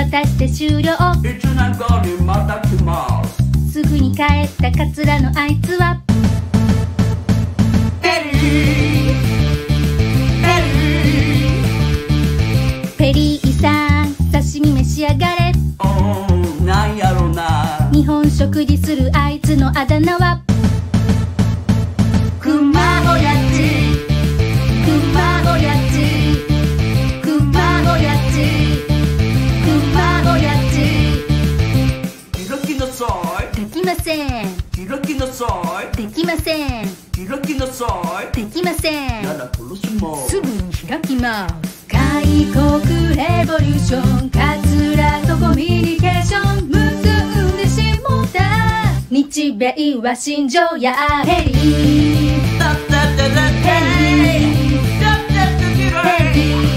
渡して終了。 1年後にまた来ます。 すぐに帰ったカツラのあいつはペリーペリーさん、刺身召し上がれ。 なんやろな。 日本食事するあいつのあだ名は熊おやじ熊おやじ熊おやじ熊おやじ。 開きなさい。 できません。 開きなさい。 できません。 開きなさい。 できません。 なら殺します。 すぐに開きます。開国レボリューション、カツラとコミュニケーション結んでしもた。日米は心情やヘリーだってだってだってだってだって